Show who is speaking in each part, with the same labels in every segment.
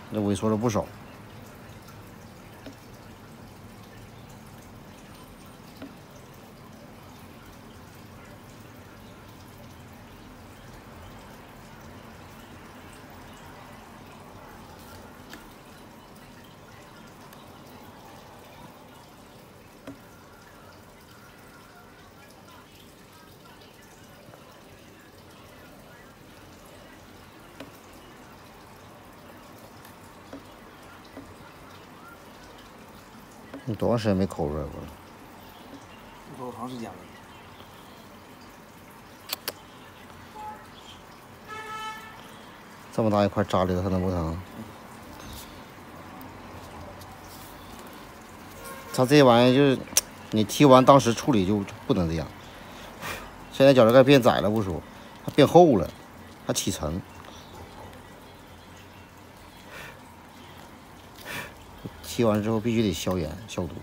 Speaker 1: 那萎缩了不少。你多长时间没抠出来过了？
Speaker 2: 多长时间了？
Speaker 1: 这么大一块扎里头，它能不疼？它这玩意就是你剃完当时处理就不能这样。现在脚趾盖变窄了不说，它变厚了，它起层。剃完之后必须得消炎消毒。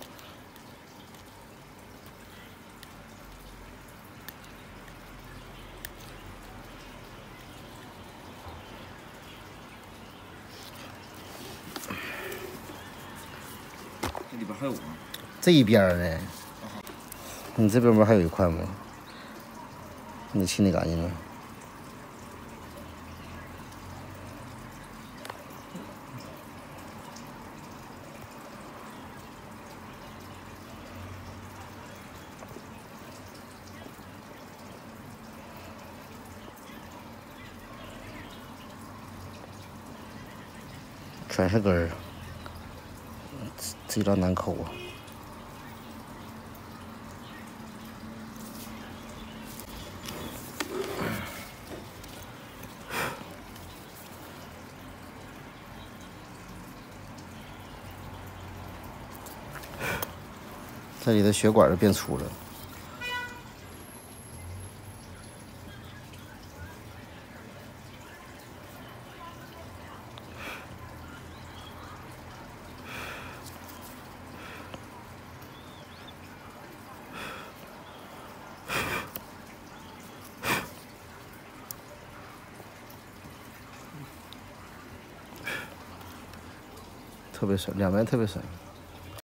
Speaker 2: 这里边还有吗？
Speaker 1: 这一边呢？你这边不还有一块吗？你清理干净了。全是根儿，这张难抠啊！这里的血管就变粗了。特别深，两边特别深。